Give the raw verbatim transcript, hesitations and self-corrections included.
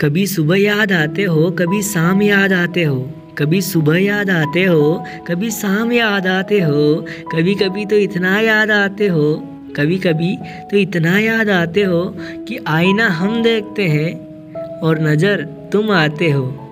कभी सुबह याद आते हो, कभी शाम याद आते हो। कभी सुबह याद आते हो, कभी शाम याद आते हो। कभी कभी तो इतना याद आते हो, कभी कभी तो इतना याद आते हो कि आईना हम देखते हैं और नज़र तुम आते हो।